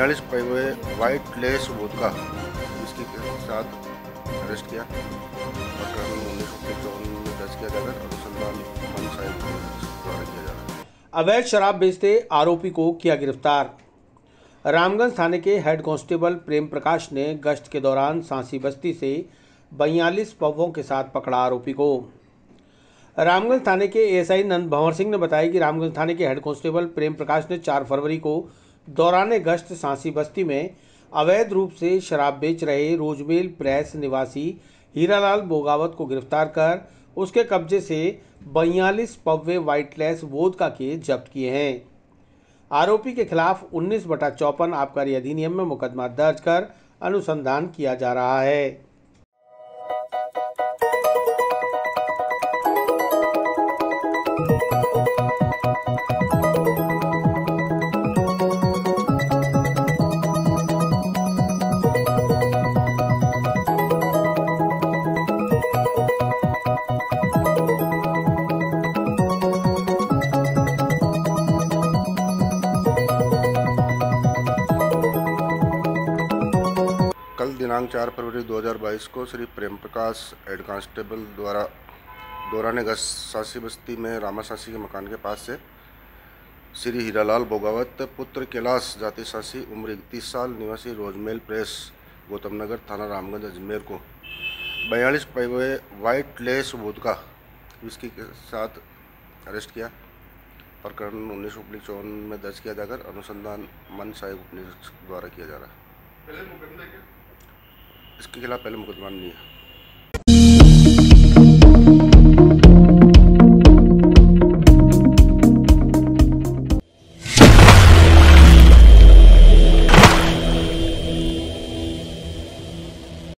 42 पैवे white lace vodka इसके साथ अरेस्ट किया और कानून 1955 में दर्ज किया जाकर अनुसंधान मनसाहिब द्वारा किया जा रहा है। अवैध शराब बेचते आरोपी को किया गिरफ्तार। रामगंज थाने के हेड कांस्टेबल प्रेम प्रकाश ने गश्त के दौरान सांसी बस्ती से 42 पवों के साथ पकड़ा आरोपी को। रामगंज थाने के एएसआई नंद भंवर सिंह ने बताया कि रामगंज थाने के हेड कांस्टेबल प्रेम प्रकाश ने 4 फरवरी को दौरान गश्त सांसी बस्ती में अवैध रूप से शराब बेच रहे रोजमेल प्रेस निवासी हीरालाल बोगावत को गिरफ्तार कर उसके कब्जे से 42 पव्वे वाइटलेस वोदका के जब्त किए हैं। आरोपी के खिलाफ 19/54 आबकारी अधिनियम में मुकदमा दर्ज कर अनुसंधान किया जा रहा है। कल दिनांक 4 फरवरी 2022 को श्री प्रेम प्रकाश हेड कांस्टेबल द्वारा दौरान गश्त सांसी बस्ती में रामा सांसी के मकान के पास से श्री हीरालाल बोगावत पुत्र कैलाश जाति सांसी उम्र 31 साल निवासी रोजमेल प्रेस गौतम नगर थाना रामगंज अजमेर को 42 पैवे वाइट लेस वोदका विस्की के साथ अरेस्ट किया और कानून 1955 में दर्ज किया जाकर अनुसंधान मनसाहिब द्वारा किया जा रहा है। इसके खिलाफ पहले मुकदमा नहीं है।